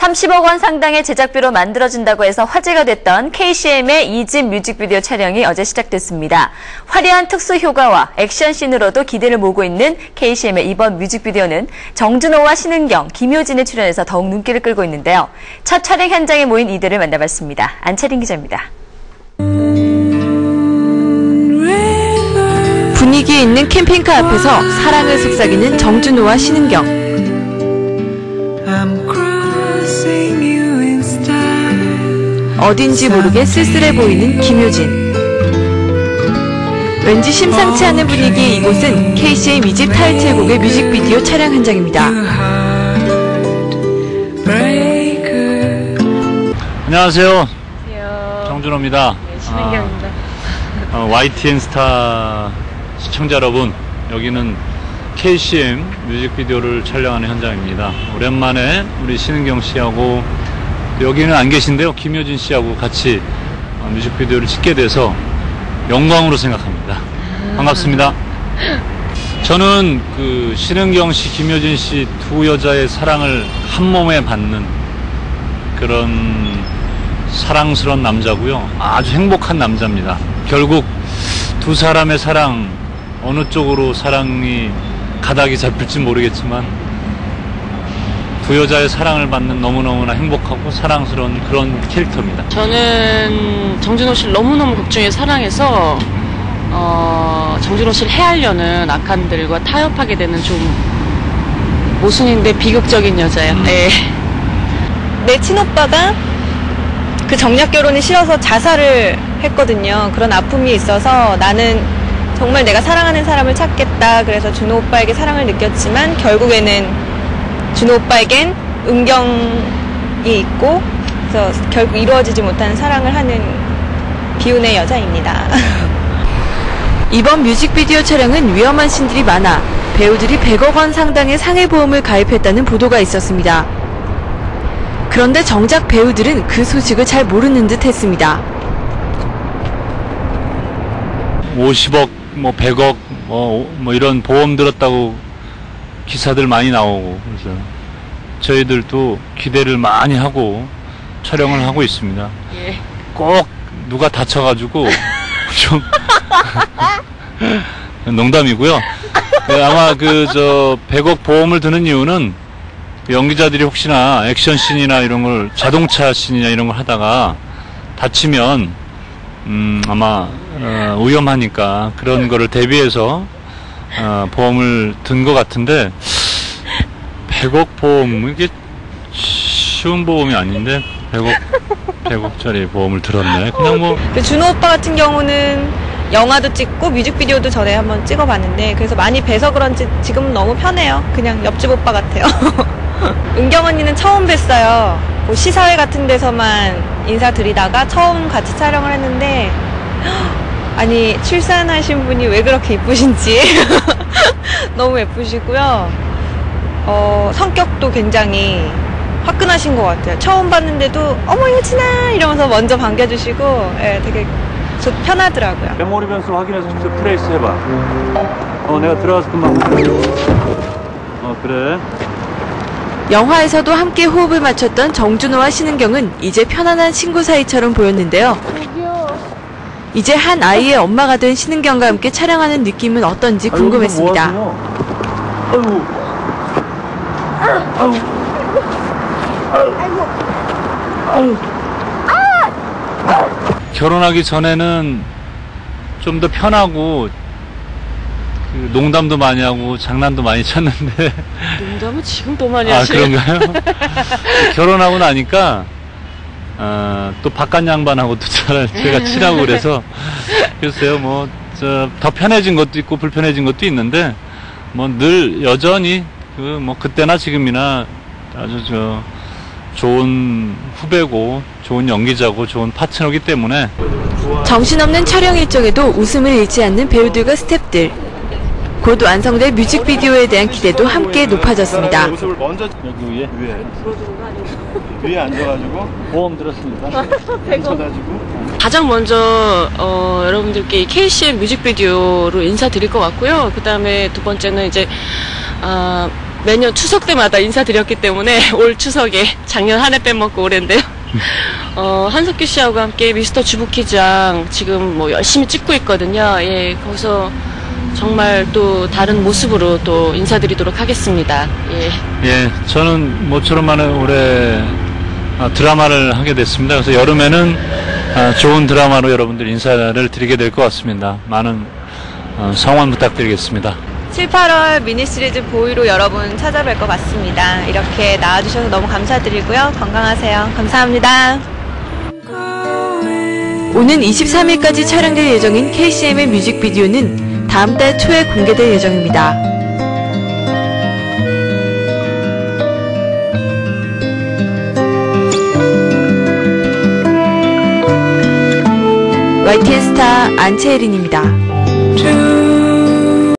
30억 원 상당의 제작비로 만들어진다고 해서 화제가 됐던 KCM의 2집 뮤직비디오 촬영이 어제 시작됐습니다. 화려한 특수 효과와 액션씬으로도 기대를 모으고 있는 KCM의 이번 뮤직비디오는 정준호와 신은경, 김효진이 출연해서 더욱 눈길을 끌고 있는데요. 첫 촬영 현장에 모인 이들을 만나봤습니다. 안채린 기자입니다. 분위기 있는 캠핑카 앞에서 사랑을 속삭이는 정준호와 신은경. 어딘지 모르게 쓸쓸해 보이는 김효진. 왠지 심상치 않은 분위기의 이곳은 KCM 2집 타이틀곡의 뮤직비디오 촬영 현장입니다. 안녕하세요. 정준호입니다. 네, 신은경입니다. YTN 스타 시청자 여러분, 여기는 KCM 뮤직비디오를 촬영하는 현장입니다. 오랜만에 우리 신은경 씨하고, 여기는 안 계신데요, 김효진 씨하고 같이 뮤직비디오를 찍게 돼서 영광으로 생각합니다. 반갑습니다. 저는 그 신은경 씨, 김효진 씨 두 여자의 사랑을 한 몸에 받는 그런 사랑스러운 남자고요. 아주 행복한 남자입니다. 결국 두 사람의 사랑, 어느 쪽으로 사랑이 가닥이 잡힐지 모르겠지만 두 여자의 사랑을 받는 너무너무나 행복하고 사랑스러운 그런 캐릭터입니다. 저는 정준호 씨를 너무너무 극 중에 사랑해서 정준호 씨를 해하려는 악한들과 타협하게 되는 좀 모순인데 비극적인 여자예요. 네. 내 친오빠가 그 정략 결혼이 싫어서 자살을 했거든요. 그런 아픔이 있어서 나는 정말 내가 사랑하는 사람을 찾겠다. 그래서 준호 오빠에게 사랑을 느꼈지만 결국에는 준호 오빠에겐 은경이 있고, 그래서 결국 이루어지지 못한 사랑을 하는 비운의 여자입니다. 이번 뮤직비디오 촬영은 위험한 씬들이 많아 배우들이 100억 원 상당의 상해보험을 가입했다는 보도가 있었습니다. 그런데 정작 배우들은 그 소식을 잘 모르는 듯 했습니다. 50억, 100억, 이런 보험 들었다고 기사들 많이 나오고, 그래서 저희들도 기대를 많이 하고 촬영을 하고 있습니다. 예. 꼭 누가 다쳐가지고 좀 농담이고요. 아마 100억 보험을 드는 이유는 연기자들이 혹시나 액션씬이나 이런 걸, 자동차 씬이나 이런 걸 하다가 다치면 아마 위험하니까 그런 거를 대비해서 보험을 든 것 같은데, 100억 보험, 이게 쉬운 보험이 아닌데 100억짜리 보험을 들었네. 그냥 준호 오빠 같은 경우는 영화도 찍고 뮤직비디오도 전에 한번 찍어봤는데, 그래서 많이 뵈서 그런지 지금은 너무 편해요. 그냥 옆집 오빠 같아요. 은경 언니는 처음 뵀어요. 뭐 시사회 같은 데서만 인사드리다가 처음 같이 촬영을 했는데, 아니 출산하신 분이 왜 그렇게 이쁘신지 너무 예쁘시고요. 성격도 굉장히 화끈하신 것 같아요. 처음 봤는데도 어머 효진아 이러면서 먼저 반겨주시고, 되게 편하더라고요. 메모리 변수 확인해서 직접 트레이스 해봐. 내가 들어가서 금방 그래. 영화에서도 함께 호흡을 맞췄던 정준호와 신은경은 이제 편안한 친구 사이처럼 보였는데요. 이제 한 아이의 엄마가 된 신은경과 함께 촬영하는 느낌은 어떤지 궁금했습니다. 결혼하기 전에는 좀 더 편하고 농담도 많이 하고 장난도 많이 쳤는데. 농담은 지금 또 많이 하시네요. 그런가요? 결혼하고 나니까 또 바깥 양반하고 또 제가 친하고 그래서 글쎄요, 더 편해진 것도 있고 불편해진 것도 있는데, 늘 여전히 그때나 지금이나 아주 좋은 후배고 좋은 연기자고 좋은 파트너이기 때문에. 정신없는 촬영 일정에도 웃음을 잃지 않는 배우들과 스태프들. 곧 완성될 뮤직비디오에 대한 기대도 함께 높아졌습니다. 모습을 먼저 여기 위에 앉아가지고 보험 들었습니다. 앉아가지고 가장 먼저 여러분들께 KCM 뮤직비디오로 인사드릴 것 같고요. 그 다음에 두 번째는 이제 매년 추석 때마다 인사드렸기 때문에 올 추석에 작년 한 해 빼먹고 올해인데요. 한석규 씨하고 함께 미스터 주부키장 지금 뭐 열심히 찍고 있거든요. 예, 거기서 정말 또 다른 모습으로 또 인사드리도록 하겠습니다. 예. 예, 저는 모처럼 만에 올해 드라마를 하게 됐습니다. 그래서 여름에는 좋은 드라마로 여러분들 인사를 드리게 될 것 같습니다. 많은 성원 부탁드리겠습니다. 7, 8월 미니 시리즈 보이로 여러분 찾아뵐 것 같습니다. 이렇게 나와주셔서 너무 감사드리고요. 건강하세요. 감사합니다. 오는 23일까지 촬영될 예정인 KCM의 뮤직비디오는 다음 달 초에 공개될 예정입니다. YTN 스타 안채혜린입니다.